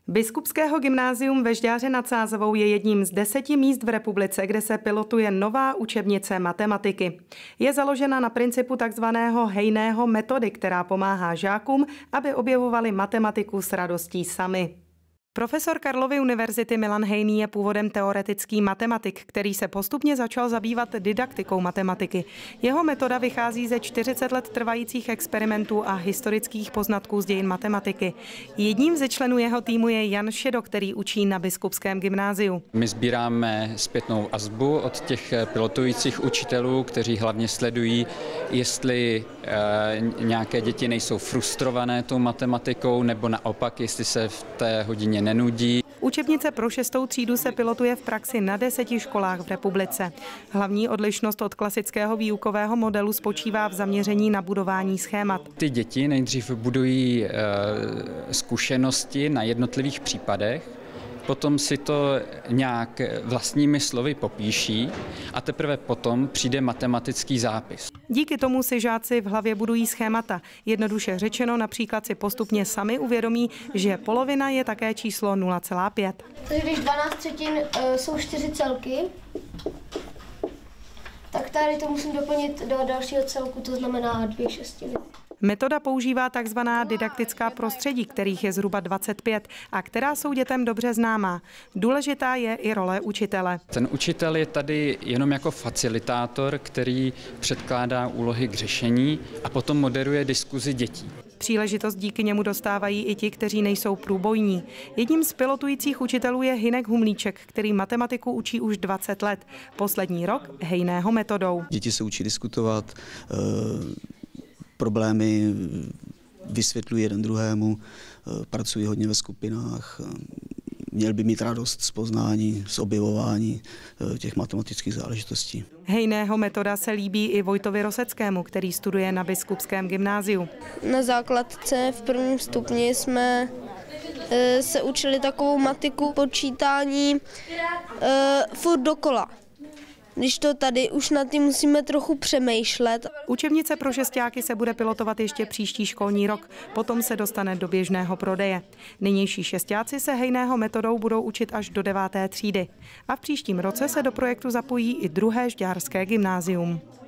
Biskupského gymnázium ve Žďáře nad Sázavou je jedním z 10 míst v republice, kde se pilotuje nová učebnice matematiky. Je založena na principu takzvaného hejného metody, která pomáhá žákům, aby objevovali matematiku s radostí sami. Profesor Karlovy univerzity Milan Hejný je původem teoretický matematik, který se postupně začal zabývat didaktikou matematiky. Jeho metoda vychází ze 40 let trvajících experimentů a historických poznatků z dějin matematiky. Jedním ze členů jeho týmu je Jan Šedo, který učí na Biskupském gymnáziu. My sbíráme zpětnou azbu od těch pilotujících učitelů, kteří hlavně sledují, jestli nějaké děti nejsou frustrované tou matematikou, nebo naopak, jestli se v té hodině nenudí. Učebnice pro 6. třídu se pilotuje v praxi na 10 školách v republice. Hlavní odlišnost od klasického výukového modelu spočívá v zaměření na budování schémat. Ty děti nejdřív budují zkušenosti na jednotlivých případech, potom si to nějak vlastními slovy popíší a teprve potom přijde matematický zápis. Díky tomu si žáci v hlavě budují schémata. Jednoduše řečeno, například si postupně sami uvědomí, že polovina je také číslo 0,5. Takže když 12 třetin jsou 4 celky, tak tady to musím doplnit do dalšího celku, to znamená 2 šestiny. Metoda používá takzvaná didaktická prostředí, kterých je zhruba 25 a která jsou dětem dobře známá. Důležitá je i role učitele. Ten učitel je tady jenom jako facilitátor, který předkládá úlohy k řešení a potom moderuje diskuzi dětí. Příležitost díky němu dostávají i ti, kteří nejsou průbojní. Jedním z pilotujících učitelů je Hynek Humlíček, který matematiku učí už 20 let. Poslední rok hejného metodou. Děti se učí diskutovat, problémy vysvětlují jeden druhému, pracují hodně ve skupinách, měl by mít radost z poznání, z objevování těch matematických záležitostí. Hejného metoda se líbí i Vojtovi Roseckému, který studuje na Biskupském gymnáziu. Na základce v prvním stupni jsme se učili takovou matiku počítání furt dokola. Když to tady už na tím musíme trochu přemýšlet. Učebnice pro šestáky se bude pilotovat ještě příští školní rok, potom se dostane do běžného prodeje. Nynější šestáci se hejného metodou budou učit až do 9. třídy. A v příštím roce se do projektu zapojí i druhé žďárské gymnázium.